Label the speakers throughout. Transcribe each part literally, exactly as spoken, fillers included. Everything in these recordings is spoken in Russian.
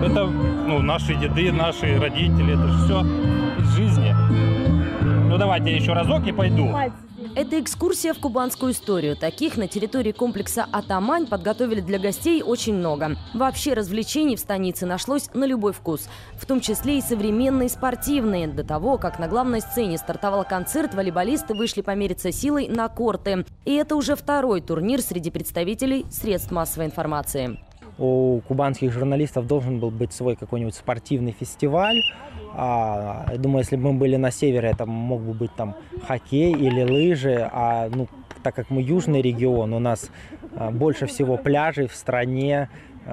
Speaker 1: Это ну, наши деды, наши родители, это же все из жизни. Ну давайте я еще разок не пойду.
Speaker 2: Это экскурсия в кубанскую историю. Таких на территории комплекса «Атамань» подготовили для гостей очень много. Вообще развлечений в станице нашлось на любой вкус. В том числе и современные, спортивные. До того, как на главной сцене стартовал концерт, волейболисты вышли помериться силой на корты. И это уже второй турнир среди представителей средств массовой информации.
Speaker 3: У кубанских журналистов должен был быть свой какой-нибудь спортивный фестиваль. А, я думаю, если бы мы были на севере, это мог бы быть там хоккей или лыжи. А ну, так как мы южный регион, у нас а, больше всего пляжей в стране.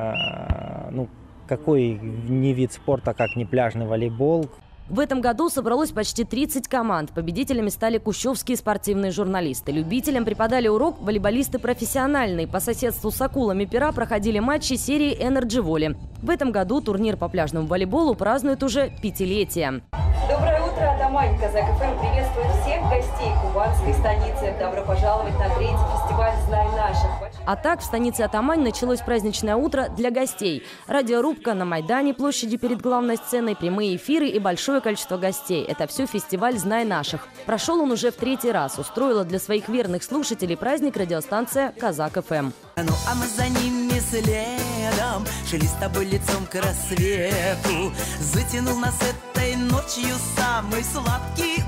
Speaker 3: А, ну, какой не вид спорта, как не пляжный волейбол.
Speaker 2: В этом году собралось почти тридцать команд. Победителями стали кущевские спортивные журналисты. Любителям преподали урок волейболисты профессиональные. По соседству с акулами пера проходили матчи серии «Энерджи Воли». В этом году турнир по пляжному волейболу празднует уже пятилетие.
Speaker 4: Доброе утро, Атамань. Казак эф эм приветствует всех гостей кубанской станицы. Добро пожаловать на третий фестиваль «Знай наших».
Speaker 2: А так в станице Атамань началось праздничное утро для гостей. Радиорубка на Майдане, площади перед главной сценой, прямые эфиры и большое количество гостей. Это все фестиваль «Знай наших». Прошел он уже в третий раз. Устроила для своих верных слушателей праздник радиостанция «Казак эф эм».
Speaker 5: Ну а мы за ними следом, шли с тобой лицом к рассвету. Затянул нас этой ночью самый сладкий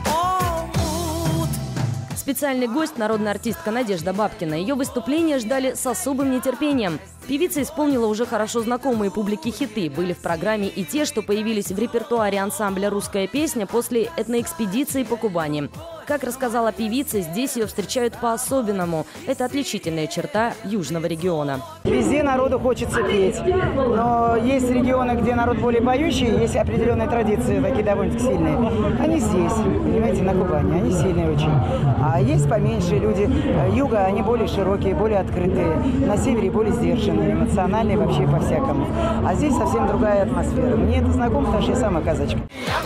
Speaker 5: омут.
Speaker 2: Специальный гость – народная артистка Надежда Бабкина. Ее выступление ждали с особым нетерпением. Певица исполнила уже хорошо знакомые публике хиты. Были в программе и те, что появились в репертуаре ансамбля «Русская песня» после этноэкспедиции по Кубани. Как рассказала певица, здесь ее встречают по-особенному. Это отличительная черта южного региона.
Speaker 6: Везде народу хочется петь. Но есть регионы, где народ более поющий, есть определенные традиции, такие довольно сильные. Они здесь, понимаете, на Кубани, они сильные очень. А есть поменьше люди юга, они более широкие, более открытые. На севере более сдержанные, эмоциональные вообще по-всякому. А здесь совсем другая атмосфера. Мне это знакомо, потому что я сама казачка.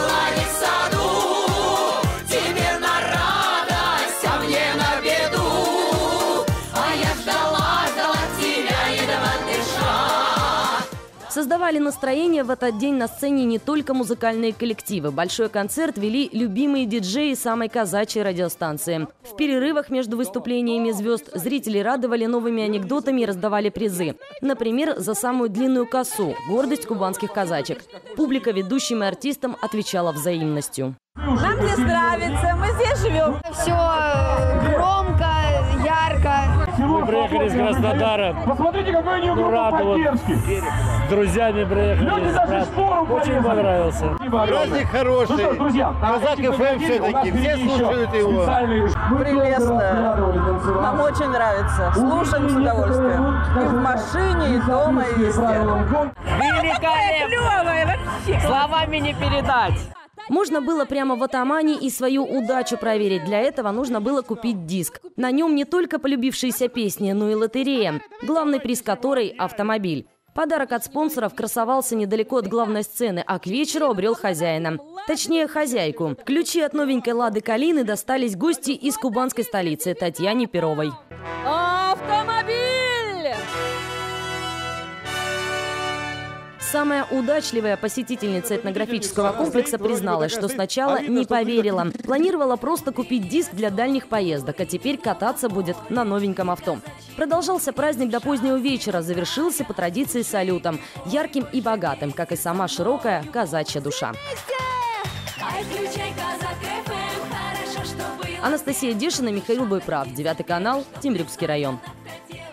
Speaker 2: Создавали настроение в этот день на сцене не только музыкальные коллективы. Большой концерт вели любимые диджеи самой казачьей радиостанции. В перерывах между выступлениями звезд зрители радовали новыми анекдотами и раздавали призы. Например, за самую длинную косу – гордость кубанских казачек. Публика ведущим и артистам отвечала взаимностью.
Speaker 7: Нам здесь нравится, мы здесь живем.
Speaker 8: Все громко, ярко.
Speaker 9: Мы приехали из Краснодара. Посмотрите, какой у него Дерзкий. С друзьями приехали. Очень понравился.
Speaker 10: Праздник хороший. Казак эф эм все-таки. Все слушают его.
Speaker 7: Прелестно. Нам очень нравится. Слушаем с удовольствием. И в машине, и дома, и везде.
Speaker 2: Великолепно! Словами не передать. Можно было прямо в Атамане и свою удачу проверить. Для этого нужно было купить диск. На нем не только полюбившиеся песни, но и лотерея, главный приз которой – автомобиль. Подарок от спонсоров красовался недалеко от главной сцены, а к вечеру обрел хозяина. Точнее, хозяйку. Ключи от новенькой «Лады Калины» достались гости из кубанской столицы – Татьяне Перовой.
Speaker 7: Автомобиль!
Speaker 2: Самая удачливая посетительница этнографического комплекса призналась, что сначала не поверила. Планировала просто купить диск для дальних поездок, а теперь кататься будет на новеньком авто. Продолжался праздник до позднего вечера, завершился по традиции салютом. Ярким и богатым, как и сама широкая казачья душа. Анастасия Дешина, Михаил Бойправ, девятый канал, Темрюкский район.